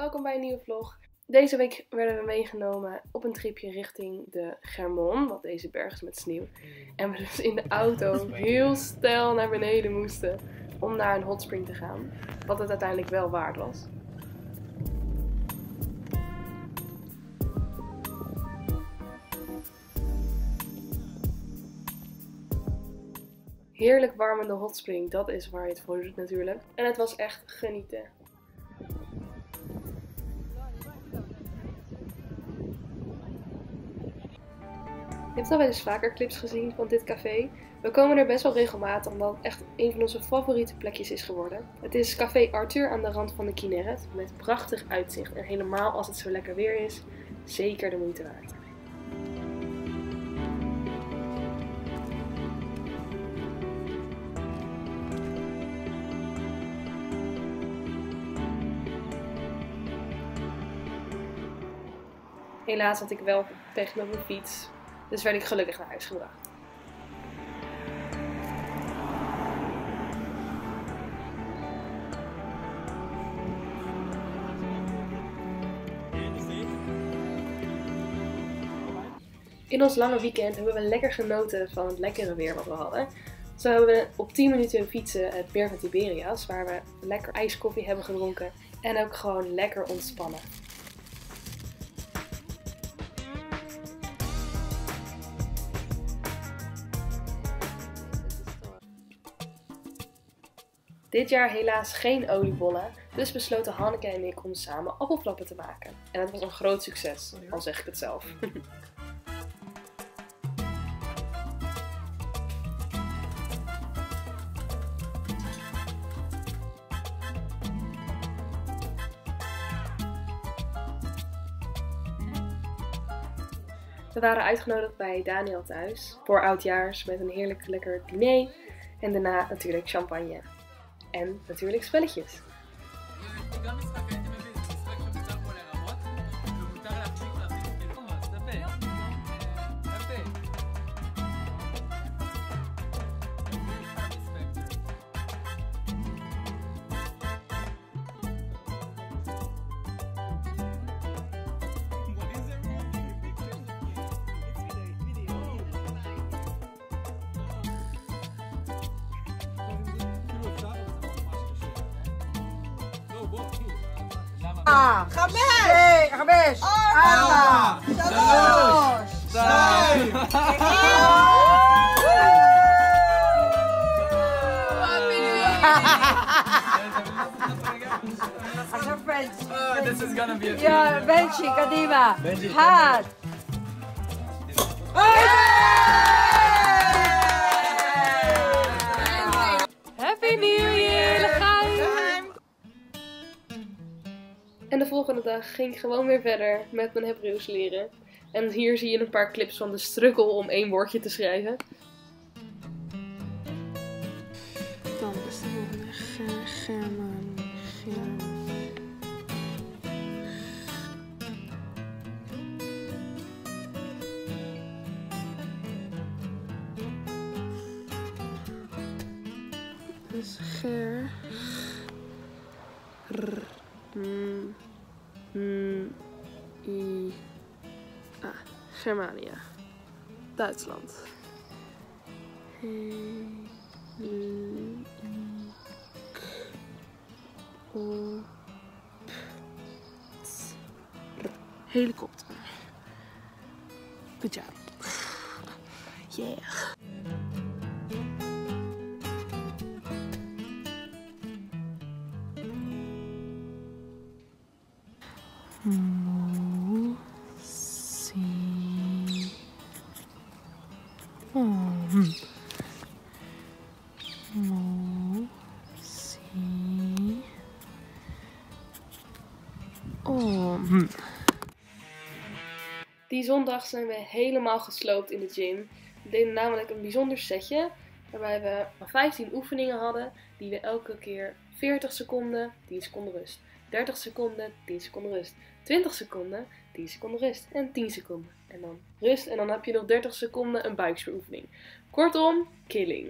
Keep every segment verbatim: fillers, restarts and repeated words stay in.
welkom bij een nieuwe vlog. Deze week werden we meegenomen op een tripje richting de Germon, wat deze berg is met sneeuw. En we dus in de auto heel steil naar beneden moesten om naar een hotspring te gaan. Wat het uiteindelijk wel waard was. Heerlijk warmende hotspring, dat is waar je het voor doet natuurlijk. En het was echt genieten. Je hebt al wel eens vaker clips gezien van dit café. We komen er best wel regelmatig omdat het echt een van onze favoriete plekjes is geworden. Het is Café Arthur aan de rand van de Kinneret met prachtig uitzicht. En helemaal als het zo lekker weer is, zeker de moeite waard. Helaas had ik wel pech met mijn fiets, dus werd ik gelukkig naar huis gebracht. In ons lange weekend hebben we lekker genoten van het lekkere weer wat we hadden. Zo hebben we op tien minuten fietsen het meer van Tiberias, waar we lekker ijskoffie hebben gedronken en ook gewoon lekker ontspannen. Dit jaar helaas geen oliebollen, dus besloten Hanneke en ik om samen appelflappen te maken. En het was een groot succes, al zeg ik het zelf. We waren uitgenodigd bij Daniel thuis voor oudjaars met een heerlijk lekker diner en daarna natuurlijk champagne. En natuurlijk spelletjes. חמש! חמש! ארבע! שלוש! שתיים! עכשיו בנצ'י. This is gonna be a יאללה, בנצ'י, קדימה. אחד. Happy New Year, Legaim! En de volgende dag ging ik gewoon weer verder met mijn Hebreeuws leren. En hier zie je een paar clips van de struggle om één woordje te schrijven. Dan is de volgende German. Dus ger. R. Mm, mm, I, ah, Germania, Duitsland. He, l, k, o, p, t, r. Helikopter. Good job. Yeah. Mo, si, om. Mo, si, om. Die zondag zijn we helemaal gesloopt in de gym. We deden namelijk een bijzonder setje, waarbij we vijftien oefeningen hadden, die we elke keer veertig seconden, tien seconden rust. dertig seconden, tien seconden rust. twintig seconden, tien seconden rust. En tien seconden. En dan rust. En dan heb je nog dertig seconden een buikspieroefening. Kortom, killing.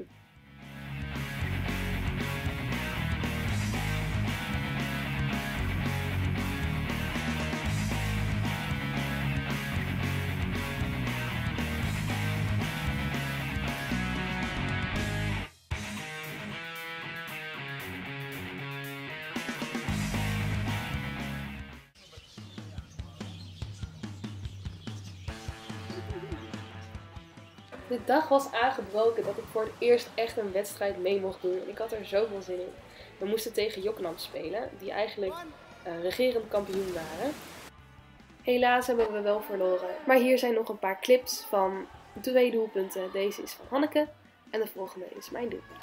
De dag was aangebroken dat ik voor het eerst echt een wedstrijd mee mocht doen en ik had er zoveel zin in. We moesten tegen Joknam spelen, die eigenlijk uh, regerend kampioen waren. Helaas hebben we wel verloren, maar hier zijn nog een paar clips van twee doelpunten. Deze is van Hanneke en de volgende is mijn doelpunt.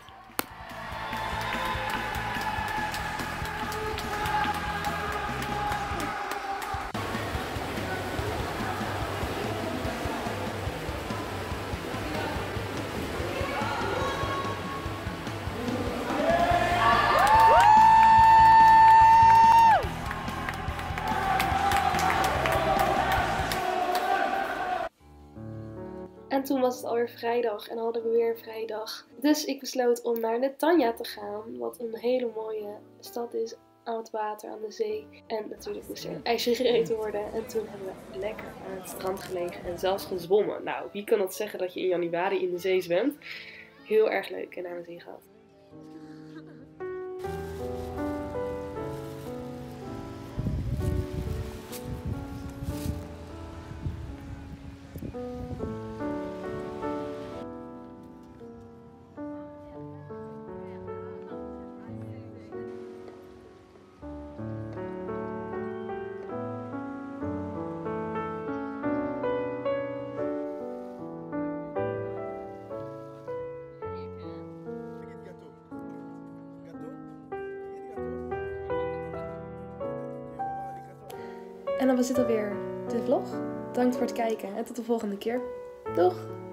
En toen was het alweer vrijdag en hadden we weer een vrijdag. Dus ik besloot om naar Netanya te gaan, wat een hele mooie stad is aan het water, aan de zee. En natuurlijk moest er een ijsje gereten worden. En toen hebben we lekker aan het strand gelegen en zelfs gezwommen. Nou, wie kan dat zeggen dat je in januari in de zee zwemt? Heel erg leuk en naar mijn zin gehad. En dan was dit alweer de vlog. Bedankt voor het kijken en tot de volgende keer. Doeg!